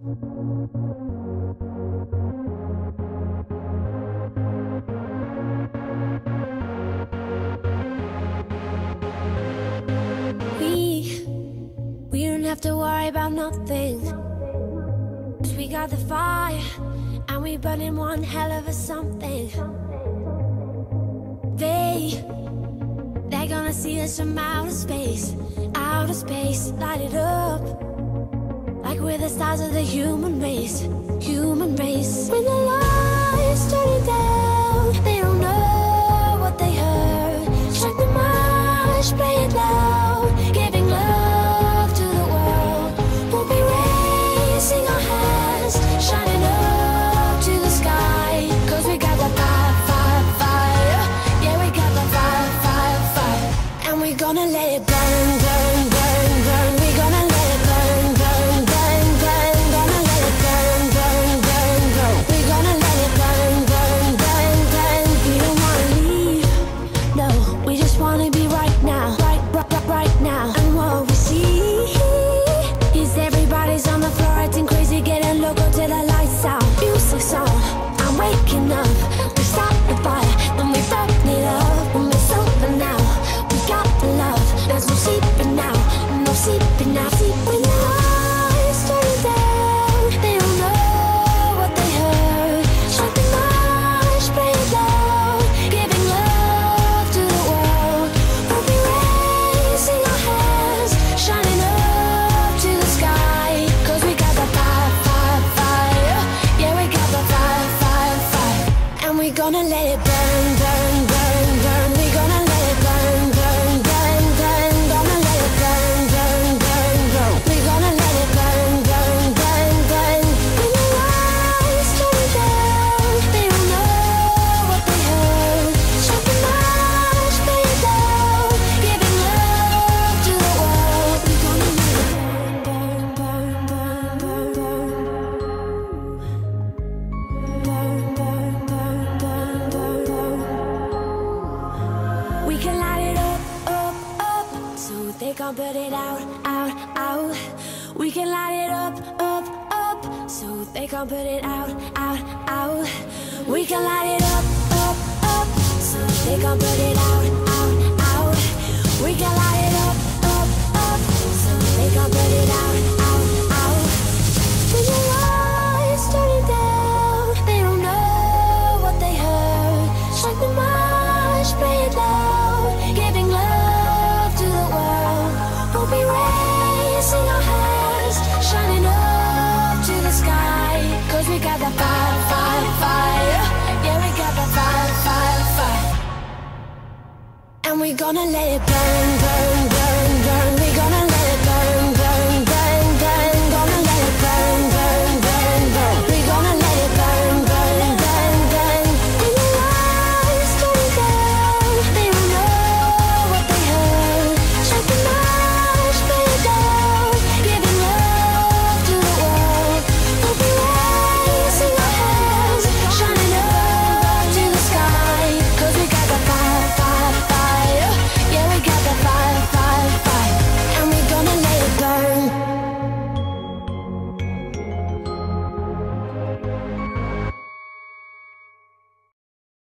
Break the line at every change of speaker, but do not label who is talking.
We don't have to worry about nothing, 'cause we got the fire, and we burning one hell of a something. They're gonna see us from outer space, light it up, like we're the stars of the human race. When the lights turning down, they don't know what they heard. Strike the march, play it loud, giving love to the world. We'll be raising our hands, shining up to the sky, 'cause we got the fire, fire, fire. Yeah, we got the fire, fire, fire. And we're gonna let it burn, burn, burn, burn. We're gonna let it burn, burn, burn, burn. Gonna let it burn, burn, burn, burn. We're gonna let it burn, burn, burn, burn. We don't wanna leave, no, we just wanna be right now, right now. And what we see is everybody's on the floor acting crazy, getting loco till the lights out. Music's on, I'm waking up. We start the fire, then we burn it up. When it's over now, we got the love. There's no sleeping now, no sleeping now. When the lights turn down, they don't know what they heard. Strike the march, play it loud, giving love to the world. We'll be raising our hands, shining up to the sky, 'cause we got the fire, fire, fire. Yeah, we got the fire, fire, fire. And we're gonna let it burn, burn, burn, burn. We're gonna let it burn, burn, burn, burn. Gonna let it burn, burn, burn, burn. We're gonna let it burn, burn, burn, burn. When the lights turn down, they don't know what they heard. Strike the march, play it loud, giving love to the world. We're gonna let it burn, burn, burn, burn, burn, burn, burn, burn, burn, burn, burn. We can light it up, up, up, so they can't put it out, out, out. We can light it up, up, up, so they can't put it out, out, out. We can light it up, up, up, so they can't put it out, out, out. We can light it up, up, up, so they can't put it out, out, out. When the lights turning down, they don't know what they heard. Strike the march, play it loud, giving love to the world. We'll be raising our hands, shining up to the sky, 'cause we got the fire, fire, fire. Yeah, we got the fire, fire, fire. And we're gonna let it burn, burn.